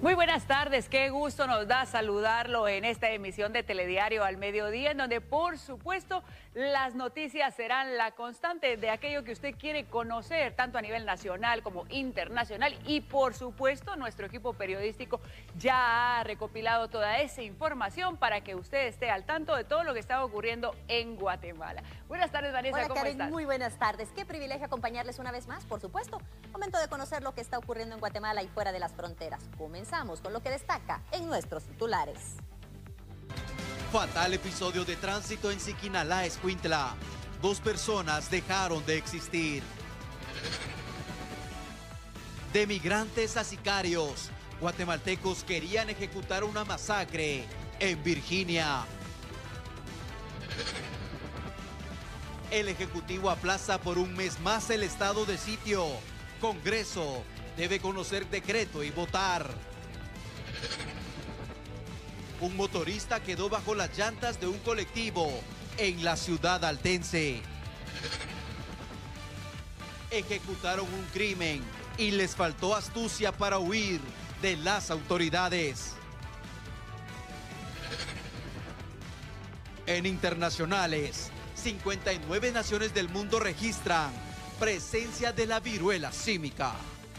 Muy buenas tardes, qué gusto nos da saludarlo en esta emisión de Telediario al Mediodía, en donde por supuesto las noticias serán la constante de aquello que usted quiere conocer, tanto a nivel nacional como internacional, y por supuesto nuestro equipo periodístico ya ha recopilado toda esa información para que usted esté al tanto de todo lo que está ocurriendo en Guatemala. Buenas tardes, Vanessa. Hola, ¿cómo Karen, estás? muy buenas tardes. Qué privilegio acompañarles una vez más, por supuesto. Momento de conocer lo que está ocurriendo en Guatemala y fuera de las fronteras. Comenzamos con lo que destaca en nuestros titulares. Fatal episodio de tránsito en Siquinalá, Escuintla. 2 personas dejaron de existir. De migrantes a sicarios, guatemaltecos querían ejecutar una masacre en Virginia. El Ejecutivo aplaza por un mes más el estado de sitio. Congreso debe conocer decreto y votar. Un motorista quedó bajo las llantas de un colectivo en la ciudad altense. Ejecutaron un crimen y les faltó astucia para huir de las autoridades. En internacionales, 59 naciones del mundo registran presencia de la viruela símica.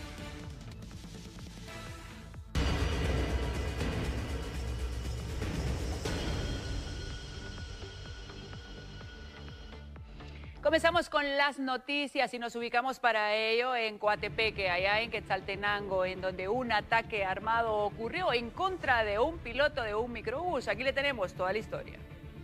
Comenzamos con las noticias y nos ubicamos para ello en Coatepeque, allá en Quetzaltenango, en donde un ataque armado ocurrió en contra de un piloto de un microbús. Aquí le tenemos toda la historia.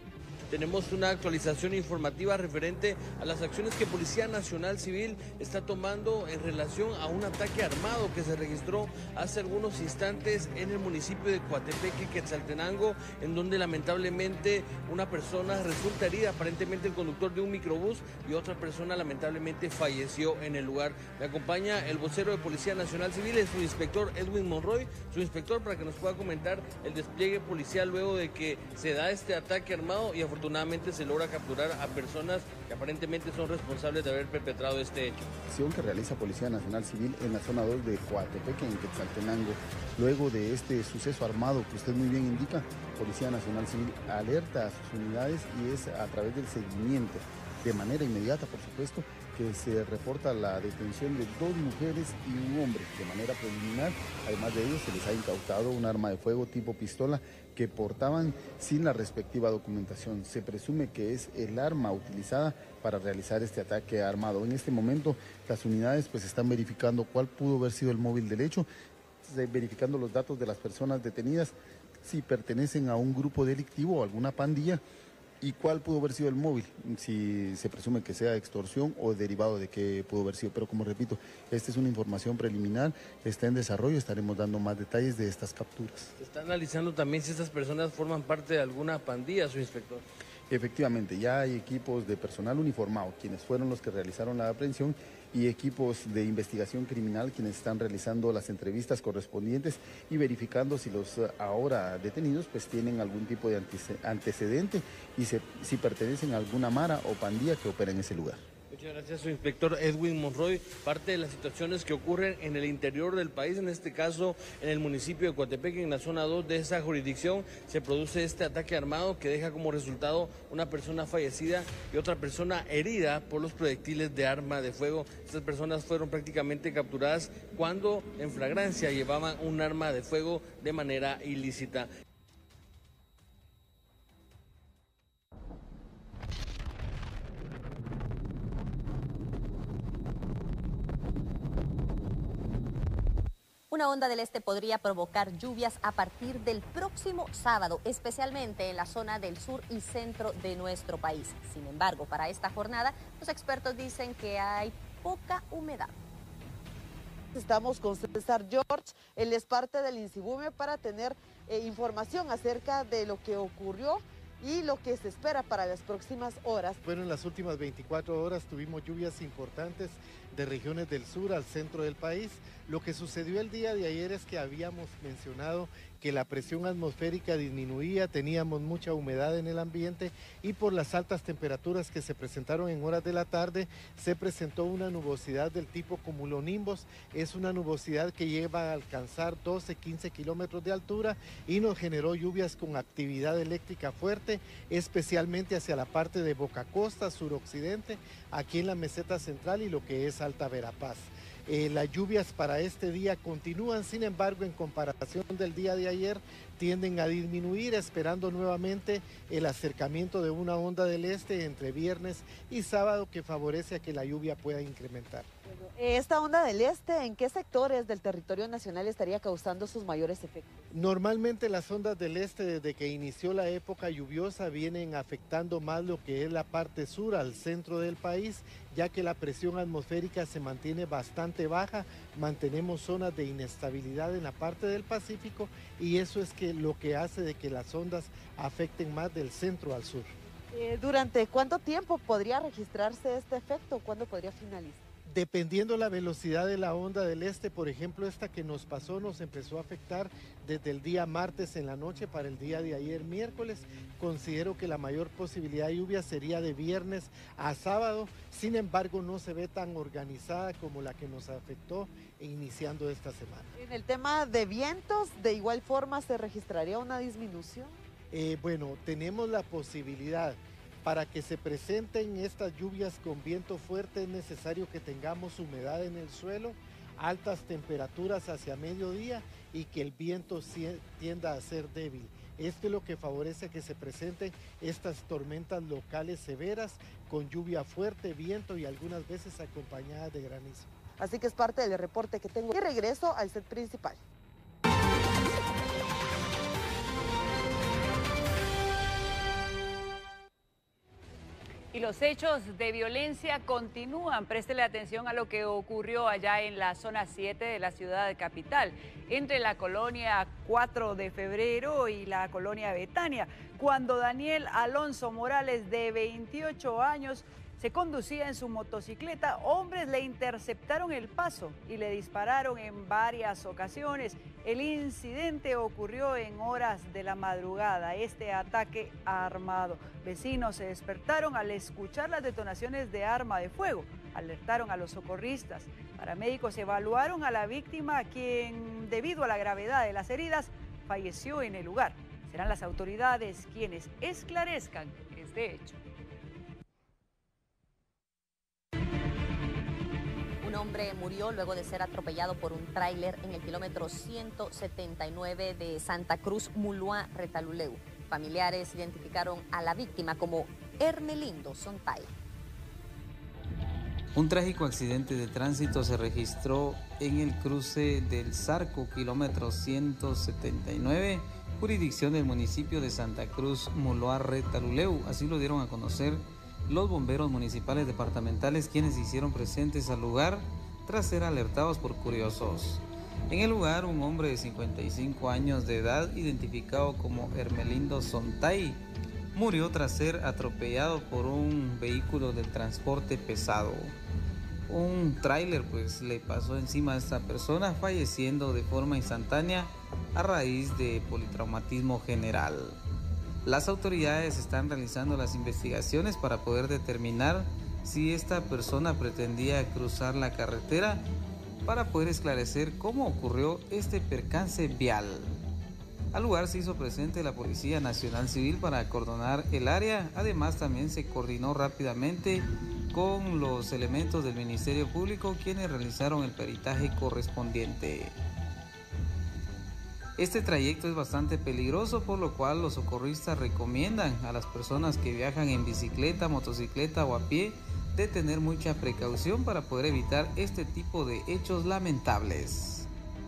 Tenemos una actualización informativa referente a las acciones que Policía Nacional Civil está tomando en relación a un ataque armado que se registró hace algunos instantes en el municipio de Coatepeque, Quetzaltenango, en donde lamentablemente una persona resulta herida, aparentemente el conductor de un microbús, y otra persona lamentablemente falleció en el lugar. Me acompaña el vocero de Policía Nacional Civil, el subinspector Edwin Monroy, subinspector, para que nos pueda comentar el despliegue policial luego de que se da este ataque armado y afortunadamente se logra capturar a personas que aparentemente son responsables de haber perpetrado este hecho. Acción que realiza Policía Nacional Civil en la zona 2 de Coatepeque, en Quetzaltenango. Luego de este suceso armado que usted muy bien indica, Policía Nacional Civil alerta a sus unidades y es a través del seguimiento, de manera inmediata por supuesto, que se reporta la detención de 2 mujeres y un hombre. De manera preliminar, además de ellos, se les ha incautado un arma de fuego tipo pistola que portaban sin la respectiva documentación. Se presume que es el arma utilizada para realizar este ataque armado. En este momento, las unidades pues están verificando cuál pudo haber sido el móvil del hecho, verificando los datos de las personas detenidas, si pertenecen a un grupo delictivo o alguna pandilla, y cuál pudo haber sido el móvil, si se presume que sea extorsión o derivado de qué pudo haber sido. Pero como repito, esta es una información preliminar, está en desarrollo, estaremos dando más detalles de estas capturas. Se está analizando también si estas personas forman parte de alguna pandilla, su inspector. Efectivamente, ya hay equipos de personal uniformado, quienes fueron los que realizaron la aprehensión, y equipos de investigación criminal, quienes están realizando las entrevistas correspondientes y verificando si los ahora detenidos pues tienen algún tipo de antecedente y si pertenecen a alguna mara o pandilla que opera en ese lugar. Muchas gracias, su inspector Edwin Monroy. Parte de las situaciones que ocurren en el interior del país, en este caso en el municipio de Coatepeque, en la zona 2 de esa jurisdicción, se produce este ataque armado que deja como resultado una persona fallecida y otra persona herida por los proyectiles de arma de fuego. Estas personas fueron prácticamente capturadas cuando en flagrancia llevaban un arma de fuego de manera ilícita. Una onda del este podría provocar lluvias a partir del próximo sábado, especialmente en la zona del sur y centro de nuestro país. Sin embargo, para esta jornada, los expertos dicen que hay poca humedad. Estamos con César George, él es parte del INSIBUME, para tener información acerca de lo que ocurrió y lo que se espera para las próximas horas. Bueno, en las últimas 24 horas tuvimos lluvias importantes de regiones del sur al centro del país. Lo que sucedió el día de ayer es que habíamos mencionado que la presión atmosférica disminuía, teníamos mucha humedad en el ambiente y por las altas temperaturas que se presentaron en horas de la tarde, se presentó una nubosidad del tipo cumulonimbus. Es una nubosidad que lleva a alcanzar 12-15 kilómetros de altura y nos generó lluvias con actividad eléctrica fuerte, especialmente hacia la parte de Boca Costa, suroccidente, aquí en la meseta central y lo que es Alta Verapaz. Las lluvias para este día continúan, sin embargo, en comparación del día de ayer, tienden a disminuir, esperando nuevamente el acercamiento de una onda del este entre viernes y sábado que favorece a que la lluvia pueda incrementar. Esta onda del este, ¿en qué sectores del territorio nacional estaría causando sus mayores efectos? Normalmente las ondas del este, desde que inició la época lluviosa, vienen afectando más lo que es la parte sur, al centro del país, ya que la presión atmosférica se mantiene bastante baja, mantenemos zonas de inestabilidad en la parte del Pacífico y eso es lo que hace de que las ondas afecten más del centro al sur. ¿Durante cuánto tiempo podría registrarse este efecto? ¿Cuándo podría finalizar? Dependiendo la velocidad de la onda del este, por ejemplo, esta que nos pasó nos empezó a afectar desde el día martes en la noche para el día de ayer miércoles. Considero que la mayor posibilidad de lluvia sería de viernes a sábado, sin embargo no se ve tan organizada como la que nos afectó iniciando esta semana. En el tema de vientos, ¿de igual forma se registraría una disminución? Bueno, tenemos la posibilidad. Para que se presenten estas lluvias con viento fuerte es necesario que tengamos humedad en el suelo, altas temperaturas hacia mediodía y que el viento tienda a ser débil. Esto es lo que favorece que se presenten estas tormentas locales severas con lluvia fuerte, viento y algunas veces acompañadas de granizo. Así que es parte del reporte que tengo. Y regreso al set principal. Y los hechos de violencia continúan. Préstele atención a lo que ocurrió allá en la zona 7 de la ciudad capital, entre la colonia 4 de febrero y la colonia Betania, cuando Daniel Alonso Morales, de 28 años, se conducía en su motocicleta. Hombres le interceptaron el paso y le dispararon en varias ocasiones. El incidente ocurrió en horas de la madrugada, este ataque armado. Vecinos se despertaron al escuchar las detonaciones de arma de fuego. Alertaron a los socorristas. Paramédicos evaluaron a la víctima, quien, debido a la gravedad de las heridas, falleció en el lugar. Serán las autoridades quienes esclarezcan este hecho. Un hombre murió luego de ser atropellado por un tráiler en el kilómetro 179 de Santa Cruz, Mulua, Retaluleu. Familiares identificaron a la víctima como Hermelindo Sontay. Un trágico accidente de tránsito se registró en el cruce del Zarco, kilómetro 179, jurisdicción del municipio de Santa Cruz, Mulua, Retaluleu. Así lo dieron a conocer los bomberos municipales departamentales, quienes se hicieron presentes al lugar tras ser alertados por curiosos. En el lugar, un hombre de 55 años de edad, identificado como Hermelindo Sontay, murió tras ser atropellado por un vehículo del transporte pesado. Un tráiler le pasó encima a esta persona, falleciendo de forma instantánea a raíz de politraumatismo general. Las autoridades están realizando las investigaciones para poder determinar si esta persona pretendía cruzar la carretera, para poder esclarecer cómo ocurrió este percance vial. Al lugar se hizo presente la Policía Nacional Civil para acordonar el área. Además, también se coordinó rápidamente con los elementos del Ministerio Público, quienes realizaron el peritaje correspondiente. Este trayecto es bastante peligroso, por lo cual los socorristas recomiendan a las personas que viajan en bicicleta, motocicleta o a pie de tener mucha precaución para poder evitar este tipo de hechos lamentables.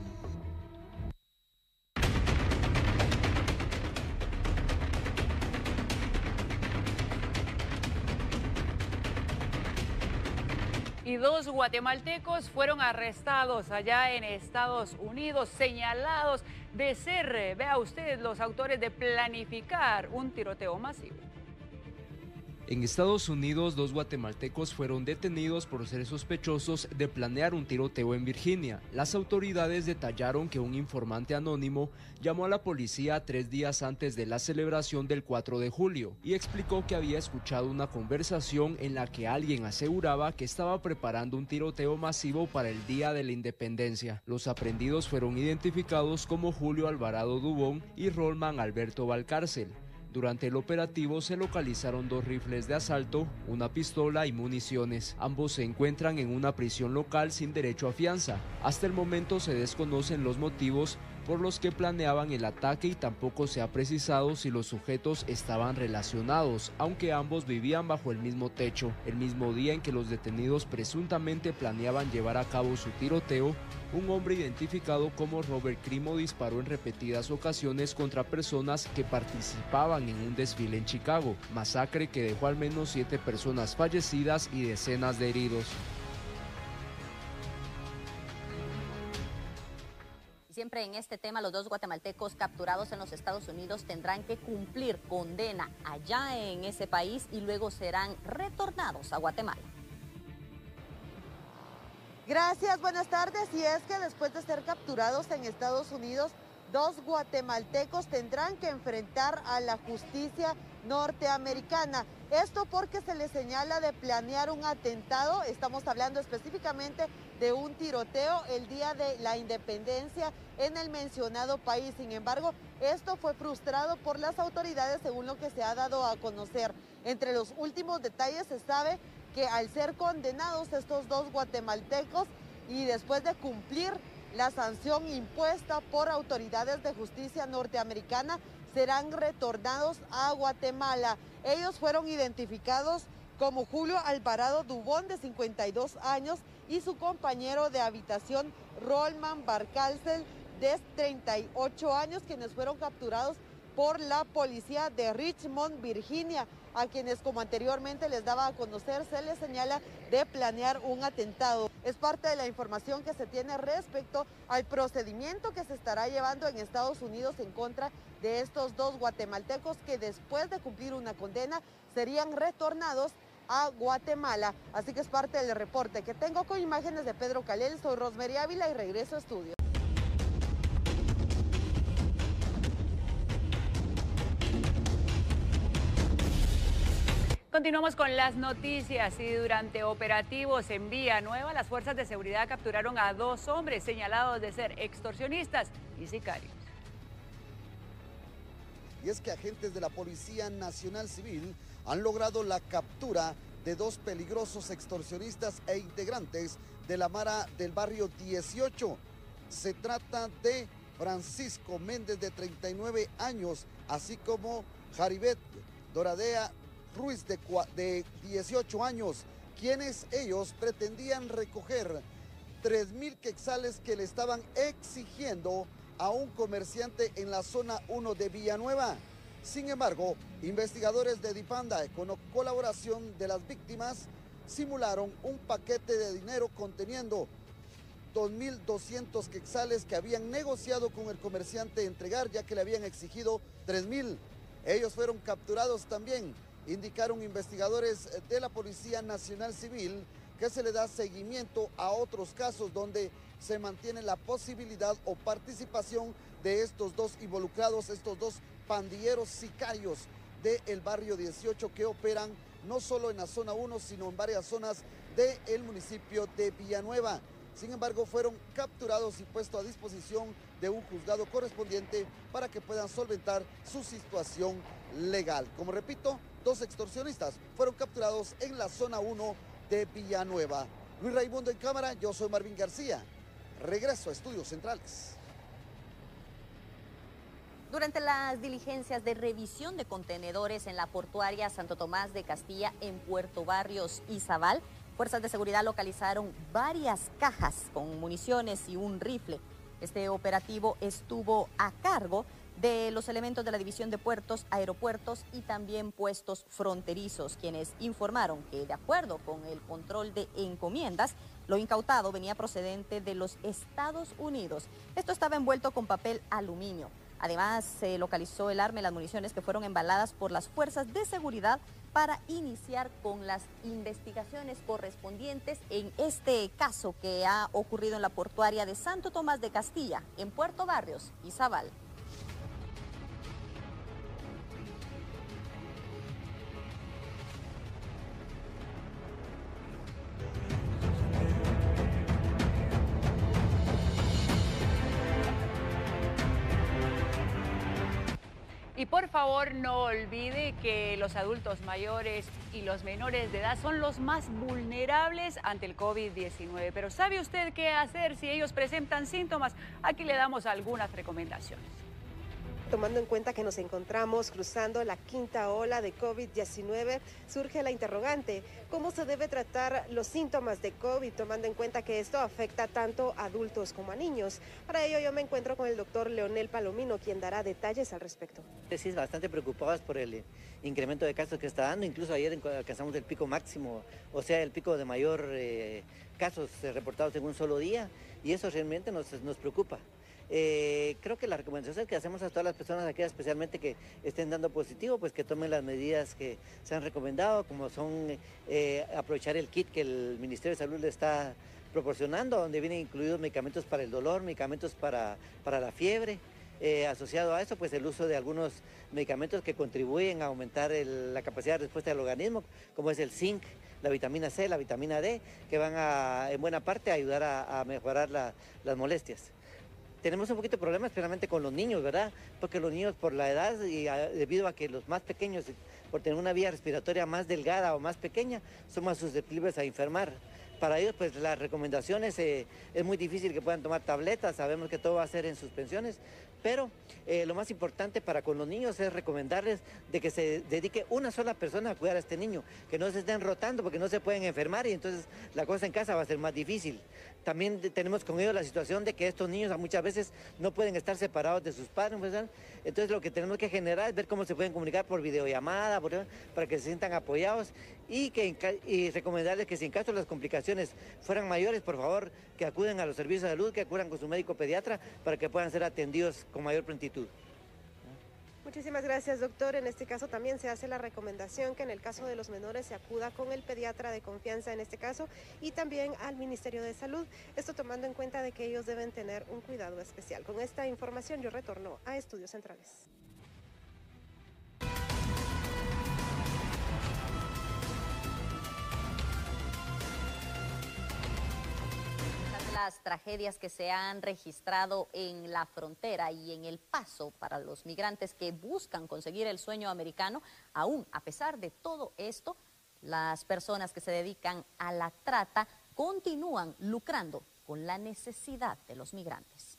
Y 2 guatemaltecos fueron arrestados allá en Estados Unidos, señalados de ser, vea usted, los autores de planificar un tiroteo masivo. En Estados Unidos, 2 guatemaltecos fueron detenidos por ser sospechosos de planear un tiroteo en Virginia. Las autoridades detallaron que un informante anónimo llamó a la policía 3 días antes de la celebración del 4 de julio y explicó que había escuchado una conversación en la que alguien aseguraba que estaba preparando un tiroteo masivo para el Día de la Independencia. Los aprehendidos fueron identificados como Julio Alvarado Dubón y Rolman Alberto Valcárcel. Durante el operativo se localizaron 2 rifles de asalto, una pistola y municiones. Ambos se encuentran en una prisión local sin derecho a fianza. Hasta el momento se desconocen los motivos por los que planeaban el ataque y tampoco se ha precisado si los sujetos estaban relacionados, aunque ambos vivían bajo el mismo techo. El mismo día en que los detenidos presuntamente planeaban llevar a cabo su tiroteo, un hombre identificado como Robert Crimo disparó en repetidas ocasiones contra personas que participaban en un desfile en Chicago, masacre que dejó al menos 7 personas fallecidas y decenas de heridos. Siempre en este tema, los 2 guatemaltecos capturados en los Estados Unidos tendrán que cumplir condena allá en ese país y luego serán retornados a Guatemala. Gracias, buenas tardes. Y es que después de ser capturados en Estados Unidos, 2 guatemaltecos tendrán que enfrentar a la justicia norteamericana. Esto porque se les señala de planear un atentado. Estamos hablando específicamente de un tiroteo el día de la independencia en el mencionado país. Sin embargo, esto fue frustrado por las autoridades según lo que se ha dado a conocer. Entre los últimos detalles se sabe que al ser condenados estos 2 guatemaltecos y después de cumplir la sanción impuesta por autoridades de justicia norteamericana, serán retornados a Guatemala. Ellos fueron identificados como Julio Alvarado Dubón, de 52 años, y su compañero de habitación, Rolman Valcárcel, de 38 años, quienes fueron capturados por la policía de Richmond, Virginia, a quienes, como anteriormente les daba a conocer, se les señala de planear un atentado. Es parte de la información que se tiene respecto al procedimiento que se estará llevando en Estados Unidos en contra de estos 2 guatemaltecos que después de cumplir una condena serían retornados a Guatemala. Así que es parte del reporte que tengo con imágenes de Pedro Calel. Soy Rosemary Ávila y regreso a estudio. Continuamos con las noticias y durante operativos en Villanueva, las fuerzas de seguridad capturaron a 2 hombres señalados de ser extorsionistas y sicarios. Y es que agentes de la Policía Nacional Civil han logrado la captura de 2 peligrosos extorsionistas e integrantes de la Mara del barrio 18. Se trata de Francisco Méndez, de 39 años, así como Jaribet Doradea Ruiz, de 18 años, quienes ellos pretendían recoger 3,000 quetzales que le estaban exigiendo a un comerciante en la zona 1 de Villanueva. Sin embargo, investigadores de Dipanda, con colaboración de las víctimas, simularon un paquete de dinero conteniendo 2,200 quetzales que habían negociado con el comerciante entregar, ya que le habían exigido 3,000. Ellos fueron capturados también. Indicaron investigadores de la Policía Nacional Civil que se le da seguimiento a otros casos donde se mantiene la posibilidad o participación de estos 2 involucrados, estos 2 pandilleros sicarios del barrio 18 que operan no solo en la zona 1, sino en varias zonas del municipio de Villanueva. Sin embargo, fueron capturados y puestos a disposición de un juzgado correspondiente para que puedan solventar su situación legal. Como repito, 2 extorsionistas fueron capturados en la zona 1 de Villanueva. Luis Raimundo en cámara, yo soy Marvin García. Regreso a Estudios Centrales. Durante las diligencias de revisión de contenedores en la portuaria Santo Tomás de Castilla en Puerto Barrios y Zabal, fuerzas de seguridad localizaron varias cajas con municiones y un rifle. Este operativo estuvo a cargo de los elementos de la División de Puertos, Aeropuertos y también puestos fronterizos, quienes informaron que, de acuerdo con el control de encomiendas, lo incautado venía procedente de los Estados Unidos. Esto estaba envuelto con papel aluminio. Además, se localizó el arma y las municiones que fueron embaladas por las fuerzas de seguridad para iniciar con las investigaciones correspondientes en este caso que ha ocurrido en la portuaria de Santo Tomás de Castilla, en Puerto Barrios, Izabal. Y por favor no olvide que los adultos mayores y los menores de edad son los más vulnerables ante el COVID-19. Pero ¿sabe usted qué hacer si ellos presentan síntomas? Aquí le damos algunas recomendaciones. Tomando en cuenta que nos encontramos cruzando la quinta ola de COVID-19, surge la interrogante, ¿cómo se debe tratar los síntomas de COVID, tomando en cuenta que esto afecta tanto a adultos como a niños? Para ello yo me encuentro con el doctor Leonel Palomino, quien dará detalles al respecto. Sí, bastante preocupados por el incremento de casos que está dando, incluso ayer alcanzamos el pico máximo, o sea, el pico de mayor casos reportados en un solo día, y eso realmente nos preocupa. Creo que la recomendación que hacemos a todas las personas, aquellas especialmente que estén dando positivo, pues que tomen las medidas que se han recomendado, como son aprovechar el kit que el Ministerio de Salud le está proporcionando, donde vienen incluidos medicamentos para el dolor, medicamentos para la fiebre. Asociado a eso, pues el uso de algunos medicamentos que contribuyen a aumentar la capacidad de respuesta del organismo, como es el zinc, la vitamina C, la vitamina D, que van en buena parte a ayudar a mejorar las molestias. Tenemos un poquito de problemas, especialmente con los niños, ¿verdad? Porque los niños por la edad y debido a que los más pequeños, por tener una vía respiratoria más delgada o más pequeña, son más susceptibles a enfermar. Para ellos, pues las recomendaciones, es muy difícil que puedan tomar tabletas, sabemos que todo va a ser en suspensiones, pero lo más importante para con los niños es recomendarles de que se dedique una sola persona a cuidar a este niño, que no se estén rotando porque no se pueden enfermar y entonces la cosa en casa va a ser más difícil. También tenemos con ellos la situación de que estos niños muchas veces no pueden estar separados de sus padres, ¿verdad? Entonces lo que tenemos que generar es ver cómo se pueden comunicar por videollamada, para que se sientan apoyados y recomendarles que si en caso de las complicaciones fueran mayores, por favor, que acuden a los servicios de salud, que acudan con su médico pediatra para que puedan ser atendidos con mayor prontitud. Muchísimas gracias, doctor. En este caso también se hace la recomendación que en el caso de los menores se acuda con el pediatra de confianza en este caso y también al Ministerio de Salud, esto tomando en cuenta de que ellos deben tener un cuidado especial. Con esta información yo retorno a Estudios Centrales. Las tragedias que se han registrado en la frontera y en el paso para los migrantes que buscan conseguir el sueño americano, aún a pesar de todo esto, las personas que se dedican a la trata continúan lucrando con la necesidad de los migrantes.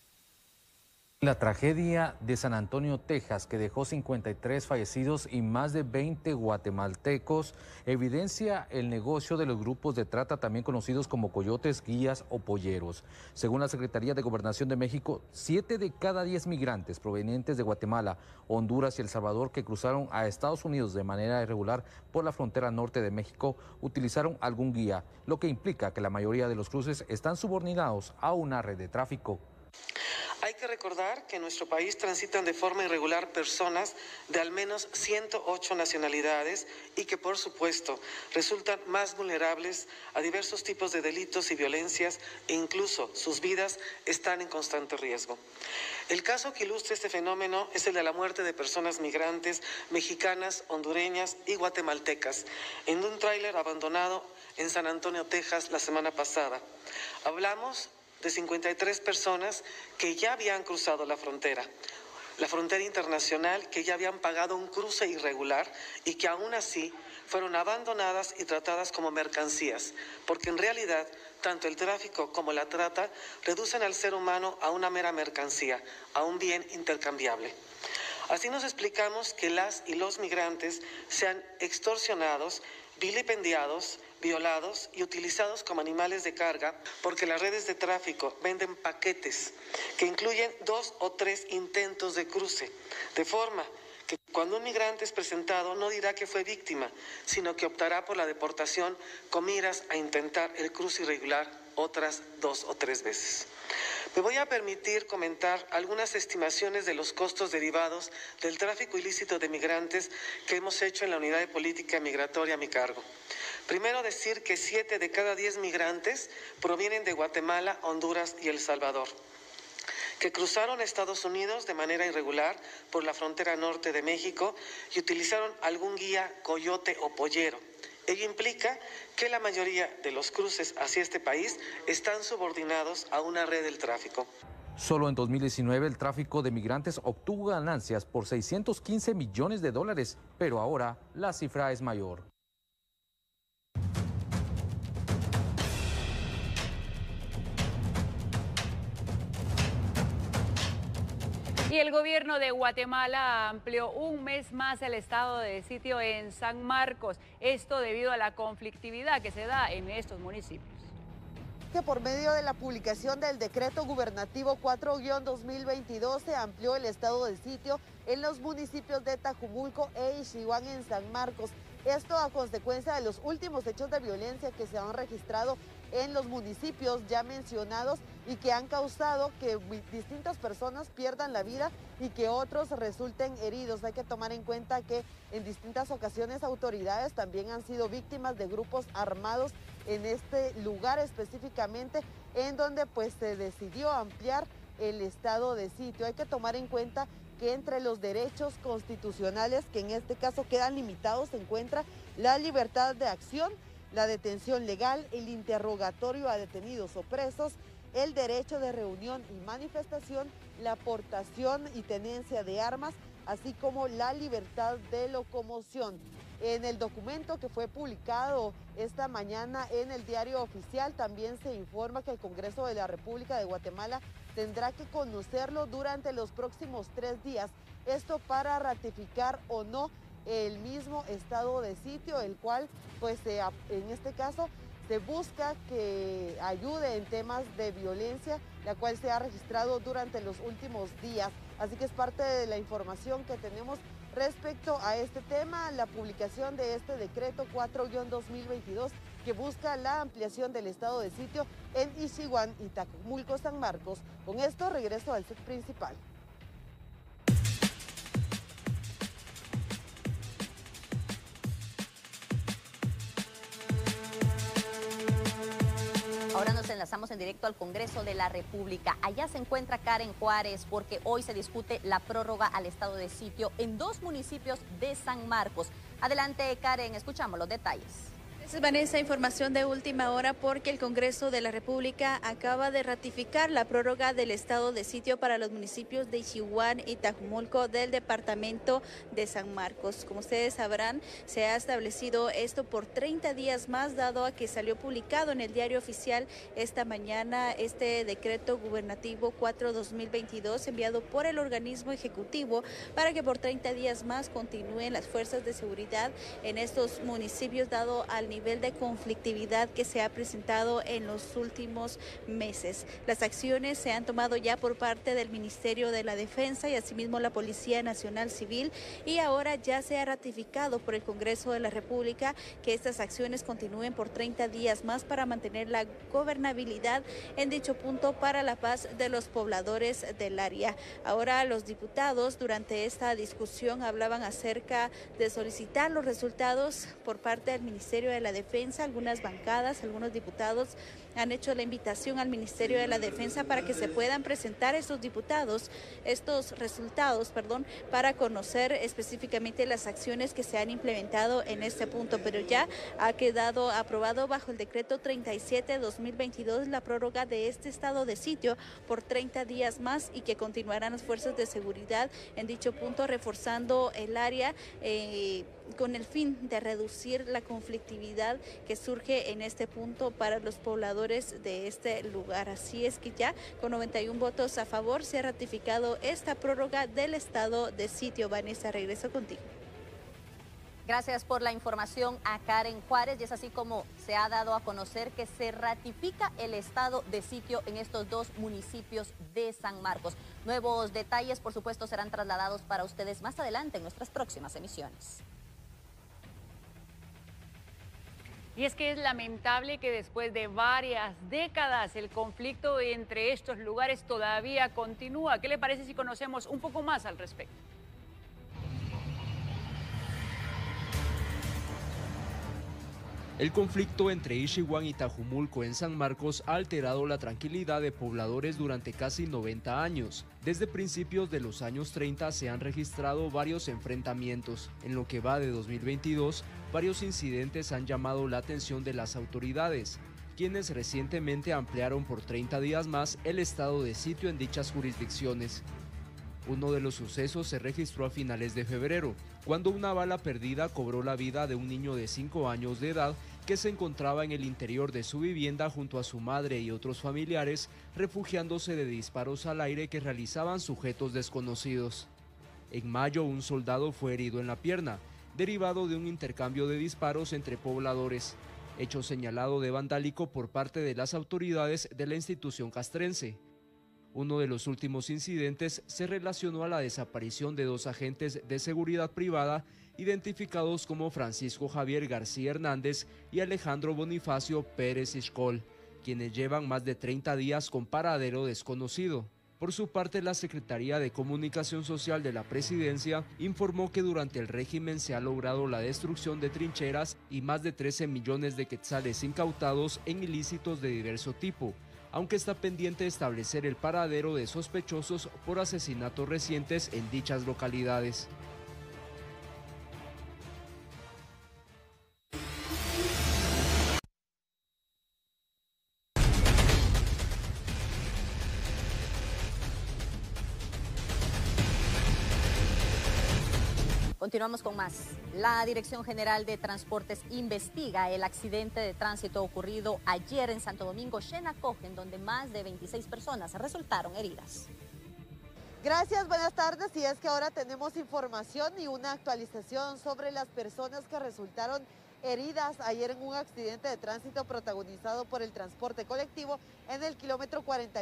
La tragedia de San Antonio, Texas, que dejó 53 fallecidos y más de 20 guatemaltecos, evidencia el negocio de los grupos de trata, también conocidos como coyotes, guías o polleros. Según la Secretaría de Gobernación de México, 7 de cada 10 migrantes provenientes de Guatemala, Honduras y El Salvador que cruzaron a Estados Unidos de manera irregular por la frontera norte de México utilizaron algún guía, lo que implica que la mayoría de los cruces están subordinados a una red de tráfico. Hay que recordar que en nuestro país transitan de forma irregular personas de al menos 108 nacionalidades y que, por supuesto, resultan más vulnerables a diversos tipos de delitos y violencias e incluso sus vidas están en constante riesgo. El caso que ilustra este fenómeno es el de la muerte de personas migrantes mexicanas, hondureñas y guatemaltecas en un tráiler abandonado en San Antonio, Texas, la semana pasada. Hablamos de 53 personas que ya habían cruzado la frontera internacional, que ya habían pagado un cruce irregular y que aún así fueron abandonadas y tratadas como mercancías, porque en realidad tanto el tráfico como la trata reducen al ser humano a una mera mercancía, a un bien intercambiable. Así nos explicamos que las y los migrantes sean extorsionados, vilipendiados, violados y utilizados como animales de carga porque las redes de tráfico venden paquetes que incluyen 2 o 3 intentos de cruce, de forma que cuando un migrante es presentado no dirá que fue víctima, sino que optará por la deportación con miras a intentar el cruce irregular otras 2 o 3 veces. Me voy a permitir comentar algunas estimaciones de los costos derivados del tráfico ilícito de migrantes que hemos hecho en la Unidad de Política Migratoria a mi cargo. Primero, decir que 7 de cada 10 migrantes provienen de Guatemala, Honduras y El Salvador, que cruzaron Estados Unidos de manera irregular por la frontera norte de México y utilizaron algún guía coyote o pollero. Ello implica que la mayoría de los cruces hacia este país están subordinados a una red del tráfico. Solo en 2019 el tráfico de migrantes obtuvo ganancias por 615 millones de dólares, pero ahora la cifra es mayor. Y el gobierno de Guatemala amplió un mes más el estado de sitio en San Marcos, esto debido a la conflictividad que se da en estos municipios. Que por medio de la publicación del decreto gubernativo 4-2022 se amplió el estado de sitio en los municipios de Tajumulco e Ixiguán en San Marcos. Esto a consecuencia de los últimos hechos de violencia que se han registrado en los municipios ya mencionados y que han causado que distintas personas pierdan la vida y que otros resulten heridos. Hay que tomar en cuenta que en distintas ocasiones autoridades también han sido víctimas de grupos armados en este lugar específicamente, en donde pues se decidió ampliar el estado de sitio. Hay que tomar en cuenta que entre los derechos constitucionales que en este caso quedan limitados se encuentra la libertad de acción, la detención legal, el interrogatorio a detenidos o presos, el derecho de reunión y manifestación, la aportación y tenencia de armas, así como la libertad de locomoción. En el documento que fue publicado esta mañana en el Diario Oficial también se informa que el Congreso de la República de Guatemala tendrá que conocerlo durante los próximos 3 días. Esto para ratificar o no el mismo estado de sitio, el cual pues en este caso se busca que ayude en temas de violencia, la cual se ha registrado durante los últimos días. Así que es parte de la información que tenemos respecto a este tema, la publicación de este decreto 4-2022 que busca la ampliación del estado de sitio en Ixiguán y Tajumulco, San Marcos. Con esto regreso al set principal. Ahora nos enlazamos en directo al Congreso de la República. Allá se encuentra Karen Juárez porque hoy se discute la prórroga al estado de sitio en 2 municipios de San Marcos. Adelante, Karen, escuchamos los detalles. Gracias, Vanessa. Información de última hora porque el Congreso de la República acaba de ratificar la prórroga del estado de sitio para los municipios de Ixiguán y Tajumulco del departamento de San Marcos. Como ustedes sabrán, se ha establecido esto por 30 días más, dado a que salió publicado en el Diario Oficial esta mañana este decreto gubernativo 4-2022 enviado por el organismo ejecutivo para que por 30 días más continúen las fuerzas de seguridad en estos municipios, dado al nivel de conflictividad que se ha presentado en los últimos meses. Las acciones se han tomado ya por parte del Ministerio de la Defensa y asimismo la Policía Nacional Civil, y ahora ya se ha ratificado por el Congreso de la República que estas acciones continúen por 30 días más para mantener la gobernabilidad en dicho punto para la paz de los pobladores del área. Ahora los diputados durante esta discusión hablaban acerca de solicitar los resultados por parte del Ministerio de la Defensa. Algunas bancadas, algunos diputados han hecho la invitación al Ministerio de la Defensa para que se puedan presentar estos resultados, para conocer específicamente las acciones que se han implementado en este punto, pero ya ha quedado aprobado bajo el decreto 37-2022 la prórroga de este estado de sitio por 30 días más y que continuarán las fuerzas de seguridad en dicho punto reforzando el área con el fin de reducir la conflictividad que surge en este punto para los pobladores de este lugar. Así es que ya con 91 votos a favor se ha ratificado esta prórroga del estado de sitio. Vanessa, regreso contigo. Gracias por la información a Karen Juárez, y es así como se ha dado a conocer que se ratifica el estado de sitio en estos 2 municipios de San Marcos. Nuevos detalles, por supuesto, serán trasladados para ustedes más adelante en nuestras próximas emisiones. Y es que es lamentable que después de varias décadas el conflicto entre estos lugares todavía continúa. ¿Qué le parece si conocemos un poco más al respecto? El conflicto entre Ixihuán y Tajumulco en San Marcos ha alterado la tranquilidad de pobladores durante casi 90 años. Desde principios de los años 30 se han registrado varios enfrentamientos. En lo que va de 2022, varios incidentes han llamado la atención de las autoridades, quienes recientemente ampliaron por 30 días más el estado de sitio en dichas jurisdicciones. Uno de los sucesos se registró a finales de febrero, cuando una bala perdida cobró la vida de un niño de 5 años de edad que se encontraba en el interior de su vivienda junto a su madre y otros familiares, refugiándose de disparos al aire que realizaban sujetos desconocidos. En mayo, un soldado fue herido en la pierna, derivado de un intercambio de disparos entre pobladores, hecho señalado de vandálico por parte de las autoridades de la institución castrense. Uno de los últimos incidentes se relacionó a la desaparición de 2 agentes de seguridad privada identificados como Francisco Javier García Hernández y Alejandro Bonifacio Pérez Iscol, quienes llevan más de 30 días con paradero desconocido. Por su parte, la Secretaría de Comunicación Social de la Presidencia informó que durante el régimen se ha logrado la destrucción de trincheras y más de 13 millones de quetzales incautados en ilícitos de diverso tipo, aunque está pendiente de establecer el paradero de sospechosos por asesinatos recientes en dichas localidades. Continuamos con más. La Dirección General de Transportes investiga el accidente de tránsito ocurrido ayer en Santo Domingo, Xenacoj, en donde más de 26 personas resultaron heridas. Gracias, buenas tardes. Y es que ahora tenemos información y una actualización sobre las personas que resultaron heridas ayer en un accidente de tránsito protagonizado por el transporte colectivo en el kilómetro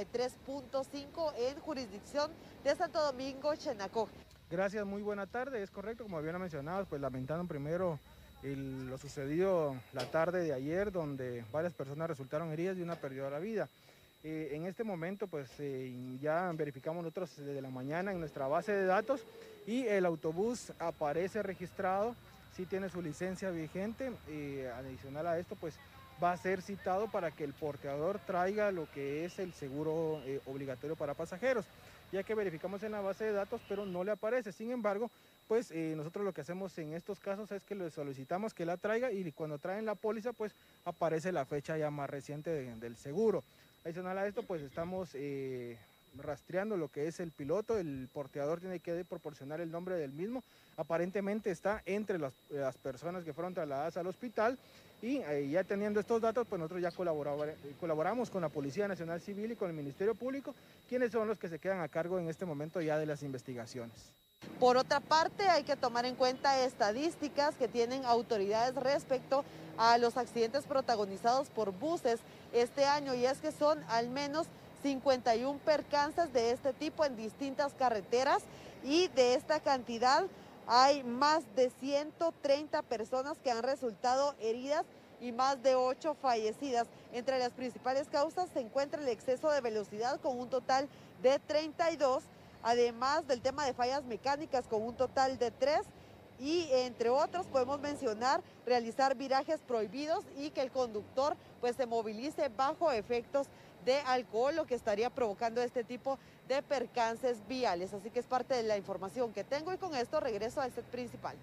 43.5 en jurisdicción de Santo Domingo, Xenacoj. Gracias, muy buena tarde. Es correcto, como habían mencionado, pues lamentaron primero lo sucedido la tarde de ayer, donde varias personas resultaron heridas y una perdió la vida. En este momento, pues ya verificamos nosotros desde la mañana en nuestra base de datos y el autobús aparece registrado, sí tiene su licencia vigente. Adicional a esto, pues va a ser citado para que el porteador traiga lo que es el seguro obligatorio para pasajeros, ya que verificamos en la base de datos, pero no le aparece. Sin embargo, pues nosotros lo que hacemos en estos casos es que le solicitamos que la traiga y cuando traen la póliza, pues aparece la fecha ya más reciente del seguro. Adicional a esto, pues estamos rastreando lo que es el piloto. El porteador tiene que proporcionar el nombre del mismo. Aparentemente está entre las personas que fueron trasladadas al hospital y ya teniendo estos datos, pues nosotros ya colaboramos con la Policía Nacional Civil y con el Ministerio Público, quienes son los que se quedan a cargo en este momento ya de las investigaciones. Por otra parte, hay que tomar en cuenta estadísticas que tienen autoridades respecto a los accidentes protagonizados por buses este año, y es que son al menos 51 percances de este tipo en distintas carreteras, y de esta cantidad hay más de 130 personas que han resultado heridas y más de 8 fallecidas. Entre las principales causas se encuentra el exceso de velocidad con un total de 32, además del tema de fallas mecánicas con un total de 3, y entre otros podemos mencionar realizar virajes prohibidos y que el conductor pues se movilice bajo efectos de alcohol, lo que estaría provocando este tipo de percances viales. Así que es parte de la información que tengo y con esto regreso al set principal.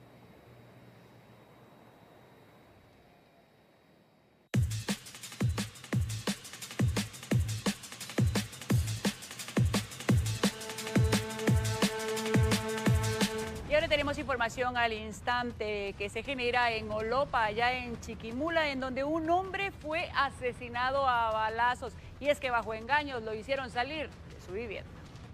Y ahora tenemos información al instante que se genera en Olopa, allá en Chiquimula, en donde un hombre fue asesinado a balazos. Y es que bajo engaños lo hicieron salir de su vivienda.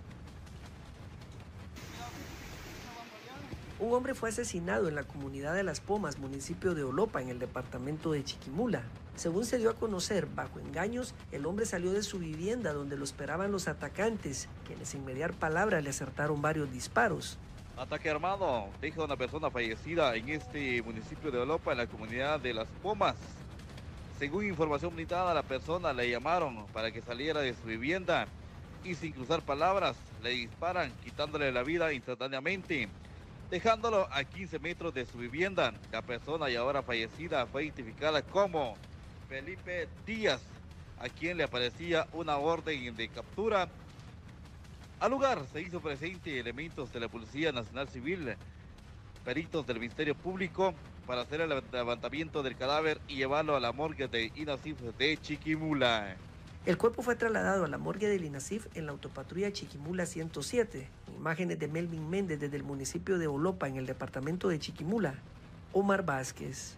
Un hombre fue asesinado en la comunidad de Las Pomas, municipio de Olopa, en el departamento de Chiquimula. Según se dio a conocer, bajo engaños, el hombre salió de su vivienda donde lo esperaban los atacantes, quienes sin mediar palabra le acertaron varios disparos. Ataque armado deja una persona fallecida en este municipio de Olopa, en la comunidad de Las Pomas. Según información brindada, a la persona le llamaron para que saliera de su vivienda y sin cruzar palabras le disparan, quitándole la vida instantáneamente, dejándolo a 15 metros de su vivienda. La persona y ahora fallecida fue identificada como Felipe Díaz, a quien le aparecía una orden de captura. Al lugar se hizo presente elementos de la Policía Nacional Civil, peritos del Ministerio Público, para hacer el levantamiento del cadáver y llevarlo a la morgue de INASIF de Chiquimula. El cuerpo fue trasladado a la morgue del INASIF en la autopatrulla Chiquimula 107. Imágenes de Melvin Méndez desde el municipio de Olopa, en el departamento de Chiquimula. Omar Vázquez.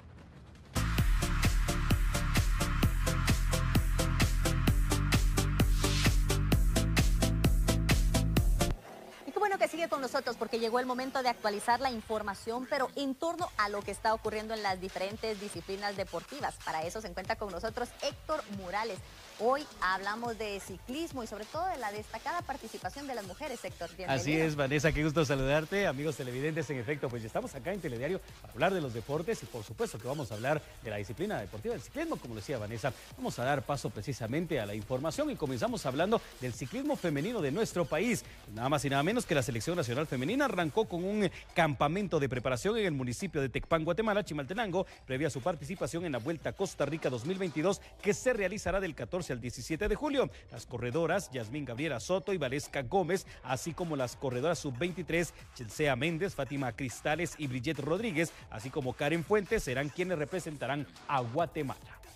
Que sigue con nosotros porque llegó el momento de actualizar la información, pero en torno a lo que está ocurriendo en las diferentes disciplinas deportivas. Para eso se encuentra con nosotros Héctor Morales. Hoy hablamos de ciclismo y sobre todo de la destacada participación de las mujeres, Héctor. Bienvenido. Así es, Vanessa, qué gusto saludarte. Amigos televidentes, en efecto, pues ya estamos acá en Telediario para hablar de los deportes y por supuesto que vamos a hablar de la disciplina deportiva del ciclismo, como decía Vanessa. Vamos a dar paso precisamente a la información y comenzamos hablando del ciclismo femenino de nuestro país. Nada más y nada menos que la Selección Nacional Femenina arrancó con un campamento de preparación en el municipio de Tecpan, Guatemala, Chimaltenango, previa a su participación en la Vuelta a Costa Rica 2022, que se realizará del 14 al 17 de julio. Las corredoras Yasmín Gabriela Soto y Valesca Gómez, así como las corredoras sub-23 Chelsea Méndez, Fátima Cristales y Brigitte Rodríguez, así como Karen Fuentes, serán quienes representarán a Guatemala.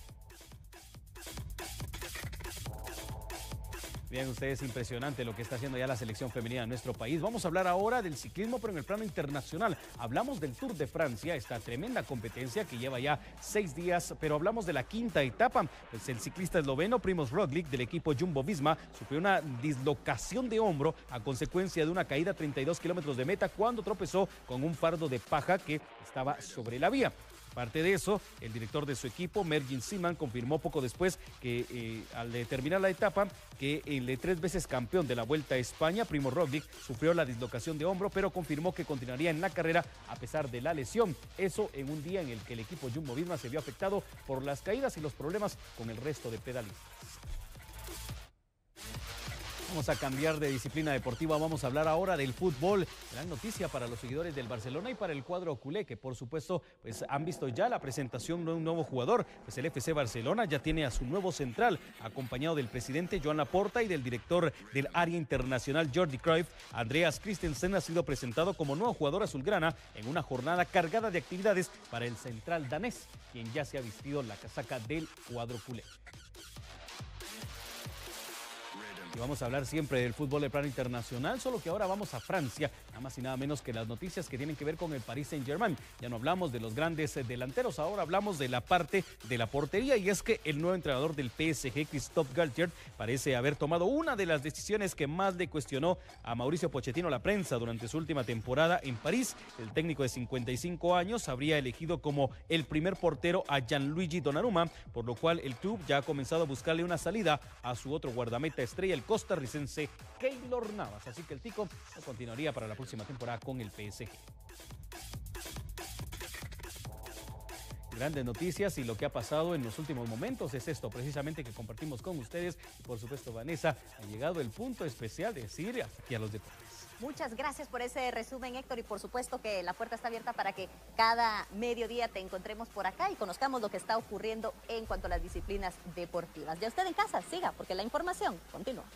Vean ustedes, impresionante lo que está haciendo ya la selección femenina de nuestro país. Vamos a hablar ahora del ciclismo, pero en el plano internacional. Hablamos del Tour de Francia, esta tremenda competencia que lleva ya 6 días, pero hablamos de la quinta etapa. Pues el ciclista esloveno Primož Roglič del equipo Jumbo-Visma sufrió una dislocación de hombro a consecuencia de una caída a 32 kilómetros de meta cuando tropezó con un fardo de paja que estaba sobre la vía. Aparte de eso, el director de su equipo, Mergin Seeman, confirmó poco después que al terminar la etapa, que el 3 veces campeón de la Vuelta a España, Primož Roglič, sufrió la dislocación de hombro, pero confirmó que continuaría en la carrera a pesar de la lesión. Eso en un día en el que el equipo Jumbo-Visma se vio afectado por las caídas y los problemas con el resto de pedalistas. Vamos a cambiar de disciplina deportiva, vamos a hablar ahora del fútbol. Gran noticia para los seguidores del Barcelona y para el cuadro culé, que por supuesto pues han visto ya la presentación de un nuevo jugador. Pues el FC Barcelona ya tiene a su nuevo central, acompañado del presidente Joan Laporta y del director del área internacional Jordi Cruyff. Andreas Christensen ha sido presentado como nuevo jugador azulgrana en una jornada cargada de actividades para el central danés, quien ya se ha vestido la casaca del cuadro culé. Y vamos a hablar siempre del fútbol de plano internacional, solo que ahora vamos a Francia, nada más y nada menos que las noticias que tienen que ver con el Paris Saint-Germain. Ya no hablamos de los grandes delanteros, ahora hablamos de la parte de la portería, y es que el nuevo entrenador del PSG, Christophe Galtier, parece haber tomado una de las decisiones que más le cuestionó a Mauricio Pochettino la prensa durante su última temporada en París. El técnico de 55 años habría elegido como el primer portero a Gianluigi Donnarumma, por lo cual el club ya ha comenzado a buscarle una salida a su otro guardameta estrella, el costarricense Keylor Navas. Así que el tico continuaría para la próxima temporada con el PSG. Grandes noticias, y lo que ha pasado en los últimos momentos es esto precisamente que compartimos con ustedes. Y por supuesto, Vanessa, ha llegado el punto especial de decir aquí a los deportes. Muchas gracias por ese resumen, Héctor, y por supuesto que la puerta está abierta para que cada mediodía te encontremos por acá y conozcamos lo que está ocurriendo en cuanto a las disciplinas deportivas. Ya usted en casa, siga, porque la información continúa.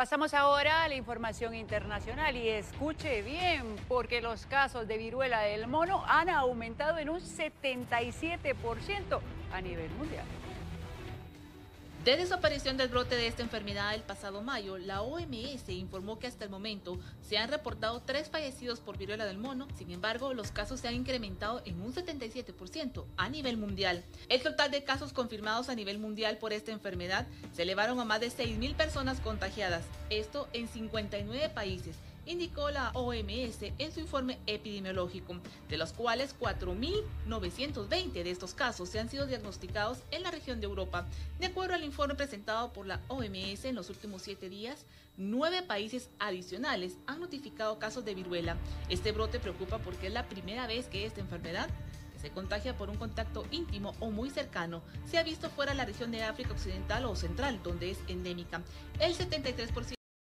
Pasamos ahora a la información internacional y escuche bien, porque los casos de viruela del mono han aumentado en un 77% a nivel mundial. Desde su aparición del brote de esta enfermedad el pasado mayo, la OMS informó que hasta el momento se han reportado 3 fallecidos por viruela del mono. Sin embargo, los casos se han incrementado en un 77% a nivel mundial. El total de casos confirmados a nivel mundial por esta enfermedad se elevaron a más de 6.000 personas contagiadas, esto en 59 países, indicó la OMS en su informe epidemiológico, de los cuales 4.920 de estos casos se han sido diagnosticados en la región de Europa. De acuerdo al informe presentado por la OMS, en los últimos 7 días, 9 países adicionales han notificado casos de viruela. Este brote preocupa porque es la primera vez que esta enfermedad, que se contagia por un contacto íntimo o muy cercano, se ha visto fuera de la región de África Occidental o Central, donde es endémica. El 73%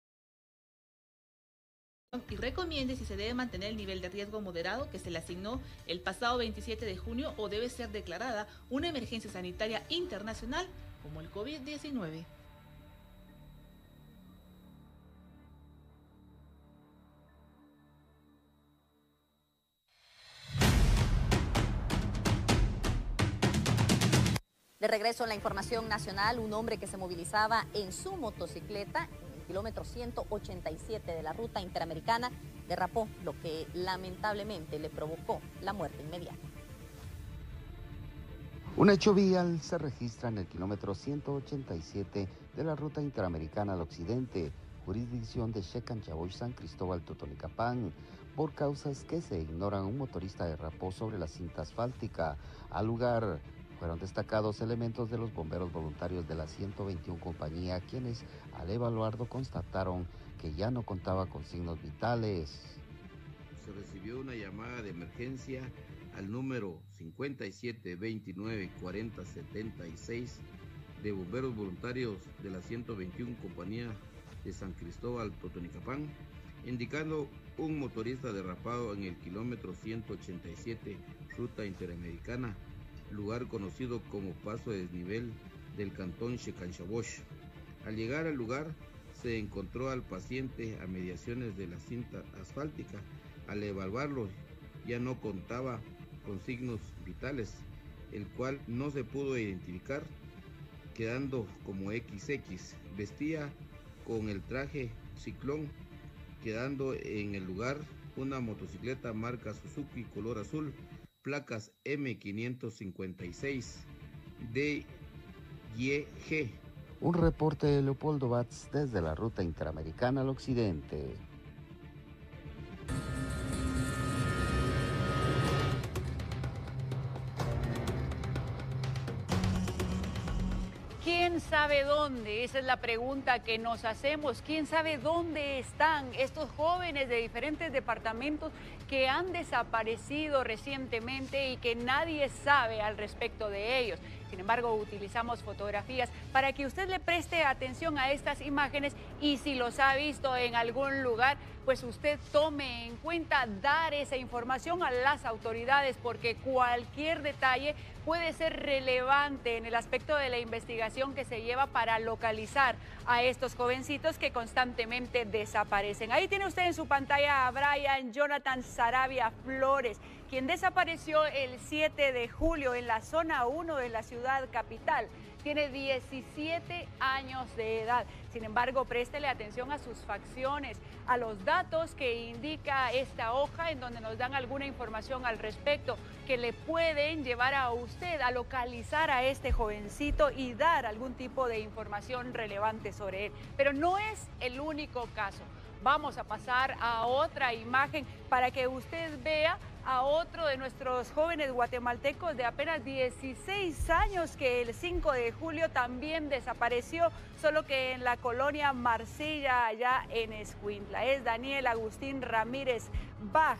y recomiende si se debe mantener el nivel de riesgo moderado que se le asignó el pasado 27 de junio o debe ser declarada una emergencia sanitaria internacional como el COVID-19. De regreso en la información nacional, un hombre que se movilizaba en su motocicleta kilómetro 187 de la ruta interamericana derrapó, lo que lamentablemente le provocó la muerte inmediata. Un hecho vial se registra en el kilómetro 187 de la ruta interamericana al occidente, jurisdicción de Xecanchaboy, San Cristóbal, Totonicapán. Por causas que se ignoran, un motorista derrapó sobre la cinta asfáltica. Al lugar fueron destacados elementos de los bomberos voluntarios de la 121 compañía, quienes al evaluarlo constataron que ya no contaba con signos vitales. Se recibió una llamada de emergencia al número 57294076 de bomberos voluntarios de la 121 compañía de San Cristóbal, Totonicapán, indicando un motorista derrapado en el kilómetro 187 ruta interamericana, lugar conocido como paso de desnivel del cantón Xecanchaboy. Al llegar al lugar se encontró al paciente a mediaciones de la cinta asfáltica. Al evaluarlo ya no contaba con signos vitales, el cual no se pudo identificar, quedando como XX. Vestía con el traje ciclón, quedando en el lugar una motocicleta marca Suzuki color azul, placas M556 DYG. Un reporte de Leopoldo Batz desde la ruta interamericana al occidente. ¿Quién sabe dónde? Esa es la pregunta que nos hacemos. ¿Quién sabe dónde están estos jóvenes de diferentes departamentos que han desaparecido recientemente y que nadie sabe al respecto de ellos? Sin embargo, utilizamos fotografías para que usted le preste atención a estas imágenes y si los ha visto en algún lugar, pues usted tome en cuenta dar esa información a las autoridades, porque cualquier detalle puede ser relevante en el aspecto de la investigación que se lleva para localizar a estos jovencitos que constantemente desaparecen. Ahí tiene usted en su pantalla a Brian Jonathan Saravia Flores, quien desapareció el 7 de julio en la zona 1 de la ciudad capital. Tiene 17 años de edad. Sin embargo, préstele atención a sus facciones, a los datos que indica esta hoja en donde nos dan alguna información al respecto que le pueden llevar a usted a localizar a este jovencito y dar algún tipo de información relevante sobre él. Pero no es el único caso. Vamos a pasar a otra imagen para que usted vea a otro de nuestros jóvenes guatemaltecos de apenas 16 años que el 5 de julio también desapareció, solo que en la colonia Marsella, allá en Escuintla. Es Daniel Agustín Ramírez Bach,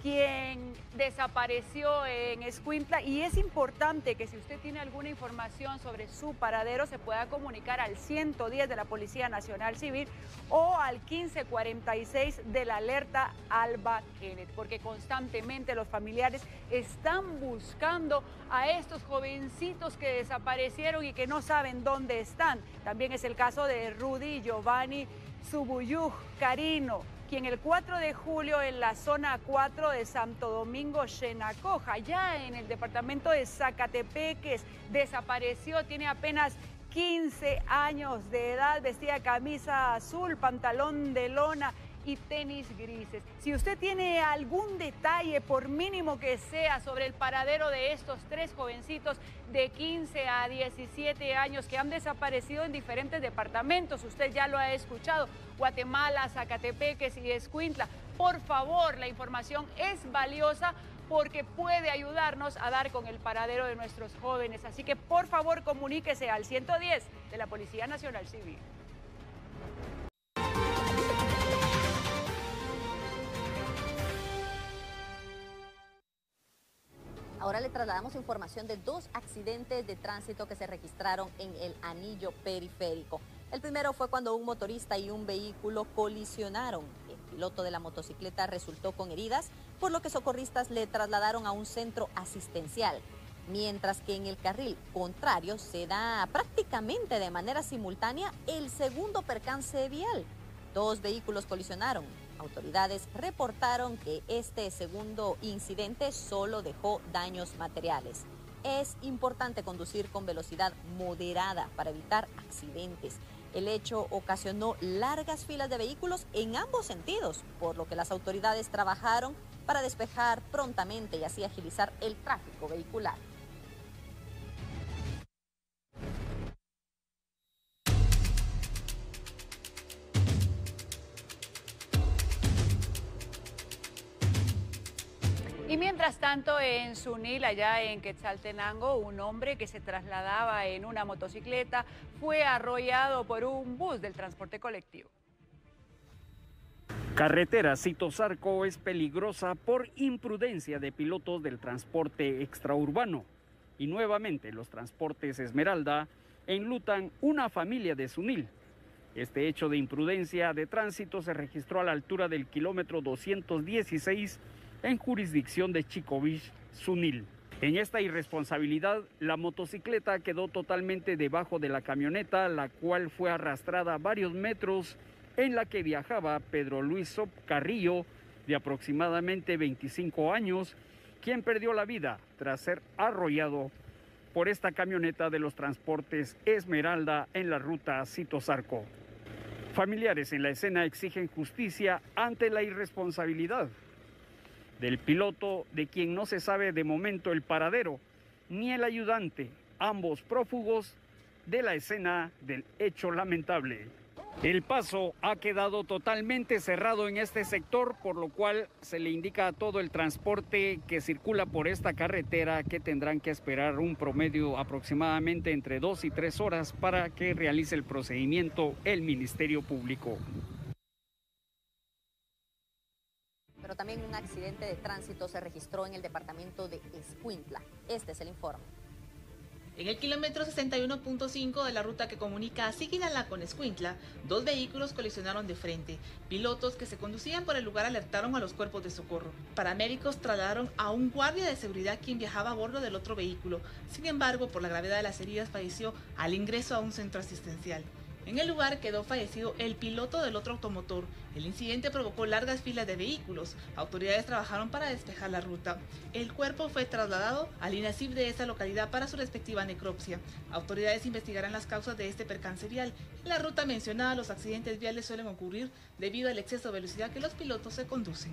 quien desapareció en Escuintla, y es importante que si usted tiene alguna información sobre su paradero se pueda comunicar al 110 de la Policía Nacional Civil o al 1546 de la alerta Alba Kenneth, porque constantemente los familiares están buscando a estos jovencitos que desaparecieron y que no saben dónde están. También es el caso de Rudy Giovanni Subuyuj Carino, quien el 4 de julio en la zona 4 de Santo Domingo, Xenacoja, ya en el departamento de Zacatepeques, desapareció. Tiene apenas 15 años de edad, vestía camisa azul, pantalón de lona y tenis grises. Si usted tiene algún detalle, por mínimo que sea, sobre el paradero de estos tres jovencitos de 15 a 17 años que han desaparecido en diferentes departamentos, usted ya lo ha escuchado, Guatemala, Zacatepeques y Escuintla, por favor, la información es valiosa porque puede ayudarnos a dar con el paradero de nuestros jóvenes. Así que por favor comuníquese al 110 de la Policía Nacional Civil. Ahora le trasladamos información de dos accidentes de tránsito que se registraron en el anillo periférico. El primero fue cuando un motorista y un vehículo colisionaron. El piloto de la motocicleta resultó con heridas, por lo que socorristas le trasladaron a un centro asistencial. Mientras que en el carril contrario se da prácticamente de manera simultánea el segundo percance vial. Dos vehículos colisionaron. Autoridades reportaron que este segundo incidente solo dejó daños materiales. Es importante conducir con velocidad moderada para evitar accidentes. El hecho ocasionó largas filas de vehículos en ambos sentidos, por lo que las autoridades trabajaron para despejar prontamente y así agilizar el tráfico vehicular. Y mientras tanto, en Sunil, allá en Quetzaltenango, un hombre que se trasladaba en una motocicleta fue arrollado por un bus del transporte colectivo. Carretera Citosarco es peligrosa por imprudencia de pilotos del transporte extraurbano. Y nuevamente los transportes Esmeralda enlutan una familia de Sunil. Este hecho de imprudencia de tránsito se registró a la altura del kilómetro 216 en jurisdicción de Chicovich, Sunil. En esta irresponsabilidad, la motocicleta quedó totalmente debajo de la camioneta, la cual fue arrastrada varios metros, en la que viajaba Pedro Luis Sop Carrillo, de aproximadamente 25 años, quien perdió la vida tras ser arrollado por esta camioneta de los transportes Esmeralda en la ruta Citosarco. Familiares en la escena exigen justicia ante la irresponsabilidad del piloto, de quien no se sabe de momento el paradero, ni el ayudante, ambos prófugos de la escena del hecho lamentable. El paso ha quedado totalmente cerrado en este sector, por lo cual se le indica a todo el transporte que circula por esta carretera que tendrán que esperar un promedio aproximadamente entre 2 y 3 horas para que realice el procedimiento el Ministerio Público. Pero también un accidente de tránsito se registró en el departamento de Escuintla. Este es el informe. En el kilómetro 61.5 de la ruta que comunica a Siquinalá con Escuintla, dos vehículos colisionaron de frente. Pilotos que se conducían por el lugar alertaron a los cuerpos de socorro. Paramédicos trasladaron a un guardia de seguridad quien viajaba a bordo del otro vehículo. Sin embargo, por la gravedad de las heridas, falleció al ingreso a un centro asistencial. En el lugar quedó fallecido el piloto del otro automotor. El incidente provocó largas filas de vehículos. Autoridades trabajaron para despejar la ruta. El cuerpo fue trasladado al INACIF de esa localidad para su respectiva necropsia. Autoridades investigarán las causas de este percance vial. En la ruta mencionada, los accidentes viales suelen ocurrir debido al exceso de velocidad que los pilotos se conducen.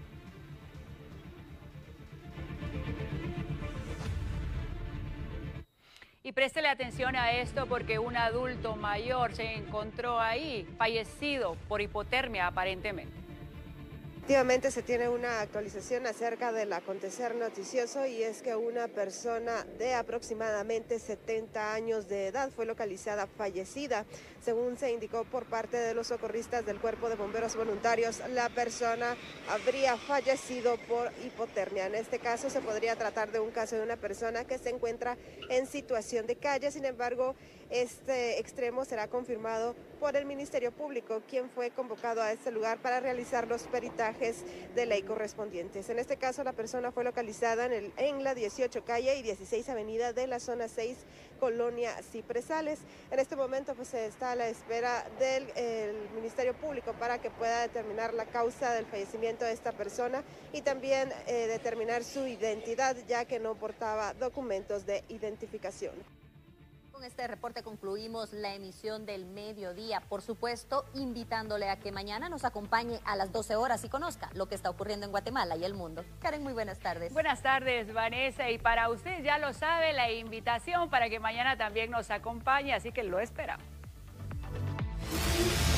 Y préstele atención a esto porque un adulto mayor se encontró ahí, fallecido por hipotermia aparentemente. Efectivamente se tiene una actualización acerca del acontecer noticioso y es que una persona de aproximadamente 70 años de edad fue localizada fallecida. Según se indicó por parte de los socorristas del Cuerpo de Bomberos Voluntarios, la persona habría fallecido por hipotermia. En este caso se podría tratar de un caso de una persona que se encuentra en situación de calle. Sin embargo, este extremo será confirmado por el Ministerio Público, quien fue convocado a este lugar para realizar los peritajes de ley correspondientes. En este caso, la persona fue localizada en la 18 calle y 16 avenida de la zona 6, Colonia Cipresales. En este momento pues se está a la espera del Ministerio Público para que pueda determinar la causa del fallecimiento de esta persona y también determinar su identidad, ya que no portaba documentos de identificación. Con este reporte concluimos la emisión del mediodía. Por supuesto, invitándole a que mañana nos acompañe a las 12 horas y conozca lo que está ocurriendo en Guatemala y el mundo. Karen, muy buenas tardes. Buenas tardes, Vanessa. Y para usted, ya lo sabe, la invitación para que mañana también nos acompañe, así que lo esperamos.